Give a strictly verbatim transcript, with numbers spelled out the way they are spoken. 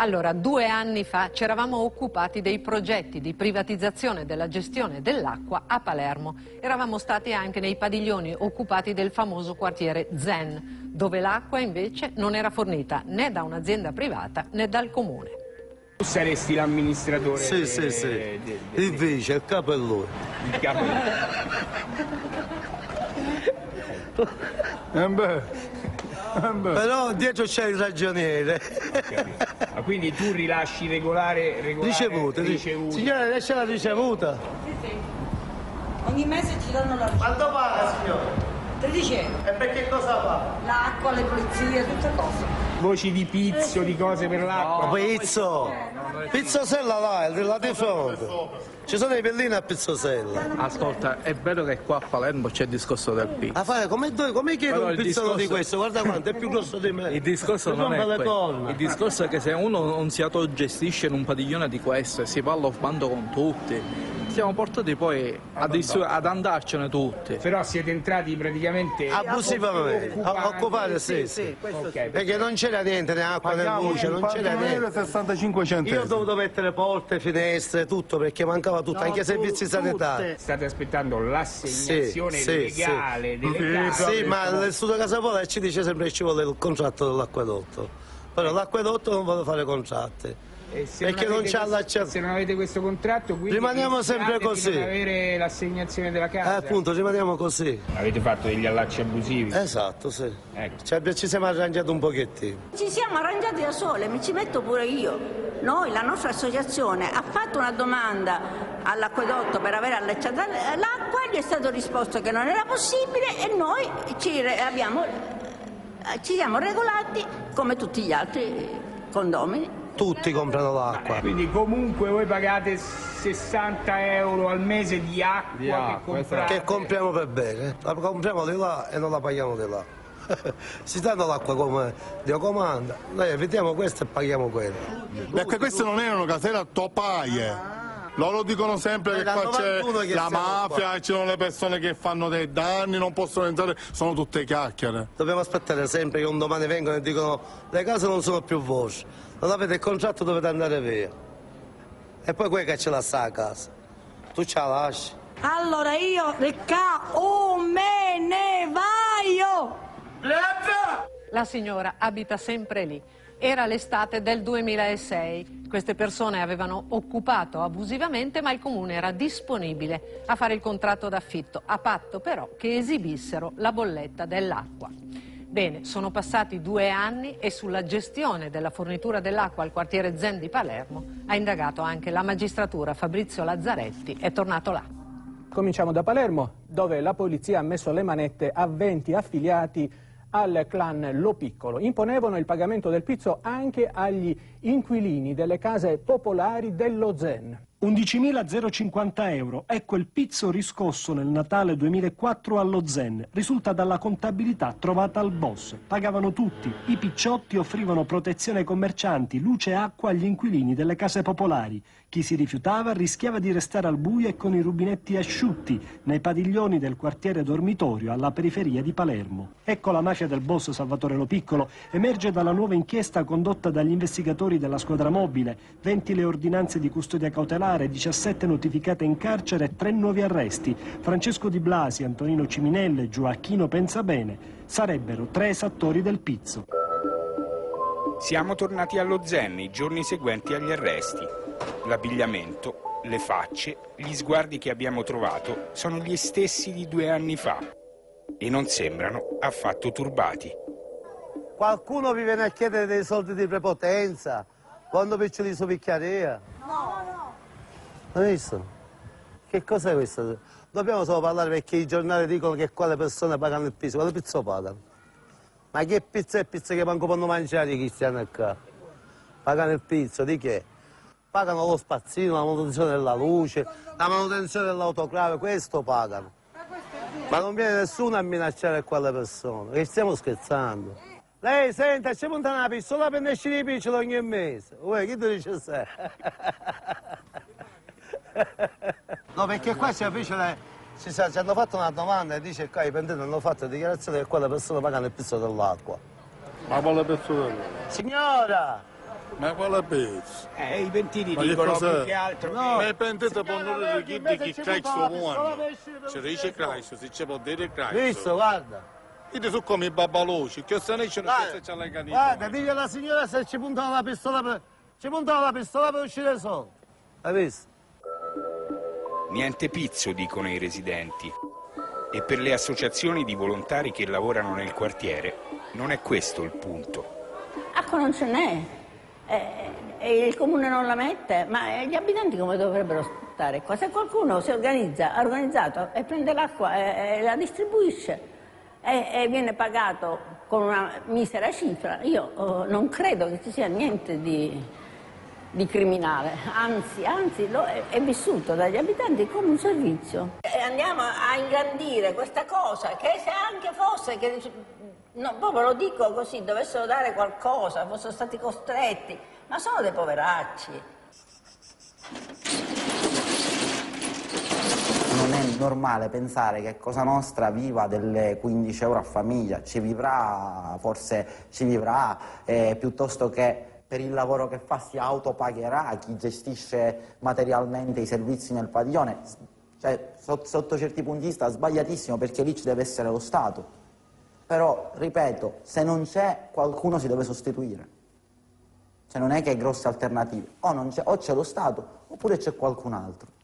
Allora, due anni fa ci eravamo occupati dei progetti di privatizzazione della gestione dell'acqua a Palermo. Eravamo stati anche nei padiglioni occupati del famoso quartiere Zen, dove l'acqua invece non era fornita né da un'azienda privata né dal comune. Tu saresti l'amministratore? Sì, de... sì, sì. De... De... Il vice, il capo è lui. Il capo è lui. Eh beh. Però dietro c'è il ragioniere. Ma quindi tu rilasci regolare, regolare ricevute, ricevute. Signore, lascia la ricevuta. Sì, sì. Ogni mese ci danno la ricevuta. Quanto paga, signore? tredici euro. E perché cosa fa? L'acqua, le pulizie, tutte cose. Voci di pizzo, di cose per l'acqua. No, pizzo! Pizzosella là, là di fronte. Ci sono i pellini a Pizzosella. Ascolta, è vero che qua a Palermo c'è il discorso del pizzo. A fare come, come chiedo Però un il pizzolo discorso... di questo? Guarda quanto, è più grosso di me. Il discorso non è questo. Il discorso è che se uno non si autogestisce in un padiglione di questo e si va allo bando con tutti, siamo portati poi ad, ad andarcene tutti. Però siete entrati praticamente abusivamente a occupare, sì, sì. Okay, perché non c'era niente, né acqua né luce, non c'era niente. sessantacinque centesimi. Io ho dovuto mettere porte, finestre, tutto perché mancava tutto, no, anche i servizi sanitari. State aspettando l'assegnazione sì, legale sì. delle case. Sì, ma l'Istituto Casapola ci dice sempre che ci vuole il contratto dell'acquedotto. Però l'acquedotto non vuole fare contratti. E se perché non, non c'ha l'accesso. Se non avete questo contratto, quindi rimaniamo sempre così. Per avere l'assegnazione della casa. Eh, appunto, rimaniamo così. Avete fatto degli allacci abusivi? Esatto, sì. Ecco. Cioè, ci siamo arrangiati un pochettino. Ci siamo arrangiati da sole, mi ci metto pure io. Noi, la nostra associazione, ha fatto una domanda all'acquedotto per avere allacciato l'acqua, gli è stato risposto che non era possibile e noi ci, abbiamo, ci siamo regolati come tutti gli altri condomini. Tutti comprano l'acqua. Quindi comunque voi pagate sessanta euro al mese di acqua, di acqua che, comprate. Che compriamo per bene. La compriamo di là e non la paghiamo di là. Si danno l'acqua come Dio comanda, noi evitiamo questo e paghiamo quello. Perché queste non erano caselle a topaie. Loro dicono sempre che qua c'è la mafia, ci sono le persone che fanno dei danni, non possono entrare, sono tutte chiacchiere. Dobbiamo aspettare sempre che un domani vengono e dicono le case non sono più vostre, non avete il contratto, dovete andare via. E poi quella che ce l'ha sta a casa, tu ce la lasci. Allora io, Ricca, oh me ne vaio! La signora abita sempre lì. Era l'estate del duemilasei. Queste persone avevano occupato abusivamente, ma il comune era disponibile a fare il contratto d'affitto, a patto però che esibissero la bolletta dell'acqua. Bene, sono passati due anni e sulla gestione della fornitura dell'acqua al quartiere Zen di Palermo ha indagato anche la magistratura. Fabrizio Lazzaretti è tornato là. Cominciamo da Palermo, dove la polizia ha messo le manette a venti affiliati al clan Lo Piccolo. Imponevano il pagamento del pizzo anche agli inquilini delle case popolari dello Zen. undicimila cinquanta euro, ecco il pizzo riscosso nel Natale duemilaquattro allo Zen. Risulta dalla contabilità trovata al boss. Pagavano tutti. I picciotti offrivano protezione ai commercianti, luce e acqua agli inquilini delle case popolari. Chi si rifiutava rischiava di restare al buio e con i rubinetti asciutti nei padiglioni del quartiere dormitorio alla periferia di Palermo. Ecco la mafia del boss Salvatore Lo Piccolo. Emerge dalla nuova inchiesta condotta dagli investigatori della squadra mobile. venti le ordinanze di custodia cautelare, diciassette notificate in carcere e tre nuovi arresti. Francesco Di Blasi, Antonino Ciminelle, Gioacchino Pensabene sarebbero tre esattori del pizzo. Siamo tornati allo Zen i giorni seguenti agli arresti. L'abbigliamento, le facce, gli sguardi che abbiamo trovato sono gli stessi di due anni fa e non sembrano affatto turbati. Qualcuno vi viene a chiedere dei soldi di prepotenza quando piccioli su picchiaria? No, no. Hai visto? Che cos'è questo? Dobbiamo solo parlare perché i giornali dicono che qua le persone pagano il pizzo. Quale pizzo pagano? Ma che pizza è pizza che manco possono mangiare i cristiani qua? Pagano il pizzo di che? Pagano lo spazzino, la manutenzione della luce, la manutenzione dell'autoclave, questo pagano. Ma non viene nessuno a minacciare qua le persone, che stiamo scherzando. Lei, senta, ci punta una pistola per nescere i piccoli ogni mese. Uè, chi ti dice se? No, perché qua ci avvice le... Ci, sa, ci hanno fatto una domanda e dice qua i pendenti hanno fatto dichiarazione che qua le persone pagano il pizzo dell'acqua. Ma quale persona? Signora! Ma quale pezzo? Eh, i pentiti Ma dicono che cos'è? più che altro. No, ma i pentiti possono dire chi che Cristo muore. Ci dice Cristo, se ci può dire Cristo. Visto, guarda. Io sono come i babaloci, che se ne c'è una cosa c'è la canina. Guarda, digli alla signora se ci puntava la pistola per... ci puntava la pistola per uscire solo. Hai visto? Niente pizzo, dicono i residenti. E per le associazioni di volontari che lavorano nel quartiere non è questo il punto. Acqua non ce n'è, eh, e il comune non la mette, ma gli abitanti come dovrebbero stare qua? Se qualcuno si organizza, ha organizzato e prende l'acqua e, e la distribuisce e, e viene pagato con una misera cifra, io oh, non credo che ci sia niente di, di criminale, anzi, anzi lo è, è vissuto dagli abitanti come un servizio. E andiamo a ingrandire questa cosa, che se anche fosse... che no, proprio lo dico così, dovessero dare qualcosa, fossero stati costretti, ma sono dei poveracci. Non è normale pensare che Cosa Nostra viva delle quindici euro a famiglia, ci vivrà, forse ci vivrà, eh, piuttosto che per il lavoro che fa si autopagherà chi gestisce materialmente i servizi nel padiglione. Cioè, sotto, sotto certi punti di vista sbagliatissimo, perché lì ci deve essere lo Stato. Però, ripeto, se non c'è, qualcuno si deve sostituire. Cioè non è che hai grosse alternative. O, non c'è, o c'è lo Stato, oppure c'è qualcun altro.